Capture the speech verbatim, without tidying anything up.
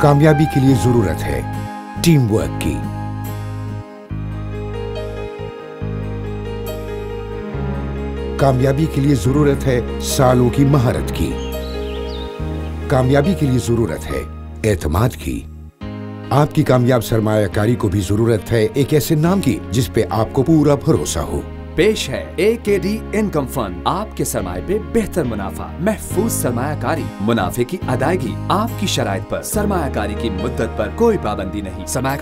कामयाबी के लिए जरूरत है टीम वर्क की। कामयाबी के लिए जरूरत है सालों की महारत की। कामयाबी के लिए जरूरत है एतमाद की। आपकी कामयाब सरमायाकारी को भी जरूरत है एक ऐसे नाम की जिस पे आपको पूरा भरोसा हो। पेश है ए के डी इनकम फंड। आपके सरमाए पे बेहतर मुनाफा, महफूज सरमायाकारी, मुनाफे की अदायगी आपकी शराइत पर। सरमायाकारी की मुद्दत पर कोई पाबंदी नहीं। सरमाया